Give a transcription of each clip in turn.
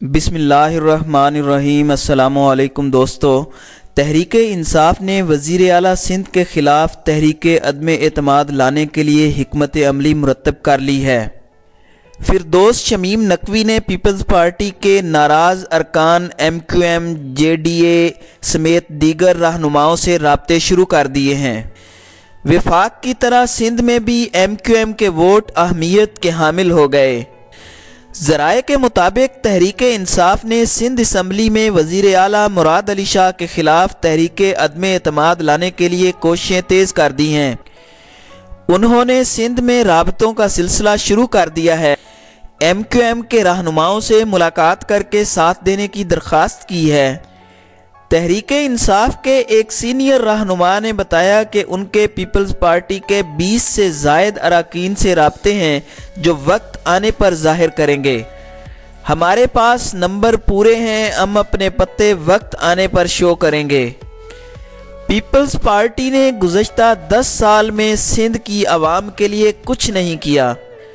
بسم اللہ الرحمن الرحیم۔ السلام علیکم دوستو۔ تحریک انصاف نے وزیر اعلیٰ سندھ کے خلاف تحریک عدم اعتماد لانے کے لیے حکمت عملی مرتب کر لی ہے۔ فردوس شمیم نقوی نے پیپلز پارٹی کے ناراض ارکان M Q M, J D A سمیت دیگر رہنماؤں سے رابطے شروع کر دیے ہیں۔ وفاق کی طرح سندھ میں بھی ایم کیو ایم کے ووٹ اہمیت کے حامل ہو گئے۔ ذرائع کے مطابق تحریک انصاف نے سندھ اسمبلی میں وزیر اعلیٰ مراد علی شاہ کے خلاف تحریک عدم اعتماد لانے کے لیے کوششیں تیز کر دی ہیں۔ انہوں نے سندھ میں رابطوں کا سلسلہ شروع کر دیا ہے۔ ایم کیو ایم کے رہنماؤں سے ملاقات کر کے ساتھ دینے کی درخواست کی ہے۔ تحریک انصاف کے ایک سینئر رہنما نے بتایا کہ ان کے پیپلز پارٹی کے 20 سے زائد اراکین سے رابطے ہیں جو وقت آنے پر ظاہر کریں گے۔ ہمارے پاس نمبر پورے ہیں، ہم اپنے پتے وقت آنے پر شو کریں گے۔ پیپلز پارٹی نے گزشتہ 10 سال میں سندھ کی عوام کے لیے کچھ نہیں کیا۔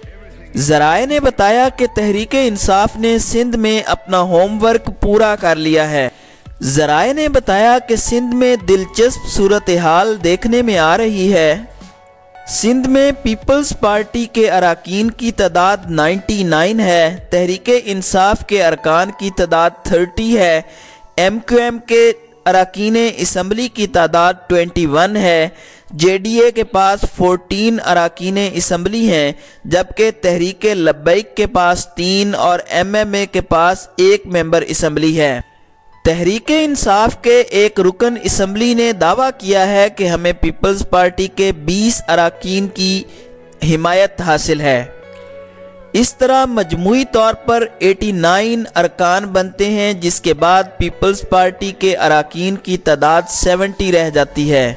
ذرائع نے بتایا کہ تحریک انصاف نے سندھ میں اپنا ہوم ورک پورا کر لیا ہے۔ ذرائع نے بتایا کہ سندھ میں دلچسپ صورتحال دیکھنے میں آ رہی ہے۔ سندھ میں پیپلز پارٹی کے اراکین کی تعداد 99 ہے، تحریک انصاف کے ارکان کی تعداد 30 ہے، ایم کیو ایم کے اراکین اسمبلی کی تعداد 21 ہے، جے ڈی اے کے پاس 14 اراکین اسمبلی ہیں، جبکہ تحریک لبیک کے پاس 3 اور ایم ایم اے کے پاس 1 ممبر اسمبلی ہے۔ تحریک انصاف کے ایک رکن اسمبلی نے دعویٰ کیا ہے کہ ہمیں پیپلز پارٹی کے 20 اراکین کی حمایت حاصل ہے۔ اس طرح مجموعی طور پر 89 ارکان بنتے ہیں، جس کے بعد پیپلز پارٹی کے اراکین کی تعداد 70 رہ جاتی ہے۔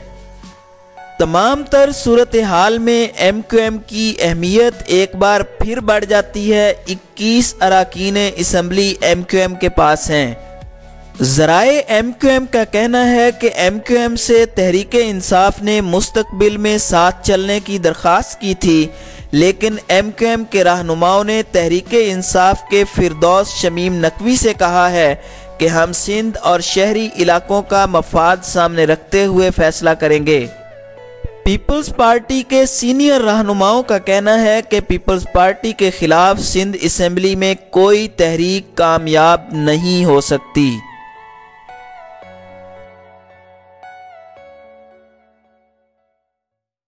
تمام تر صورتحال میں ایم کیو ایم کی اہمیت ایک بار پھر بڑھ جاتی ہے۔ 21 اراکین اسمبلی ایم کیو ایم کے پاس ہیں۔ ذرائع ایم کیو ایم کا کہنا ہے کہ ایم کیو ایم سے تحریک انصاف نے مستقبل میں ساتھ چلنے کی درخواست کی تھی، لیکن ایم کیو ایم کے رہنماؤں نے تحریک انصاف کے فردوس شمیم نقوی سے کہا ہے کہ ہم سندھ اور شہری علاقوں کا مفاد سامنے رکھتے ہوئے فیصلہ کریں گے۔ پیپلز پارٹی کے سینئر رہنماؤں کا کہنا ہے کہ پیپلز پارٹی کے خلاف سندھ اسمبلی میں کوئی تحریک کامیاب نہیں ہو سکتی۔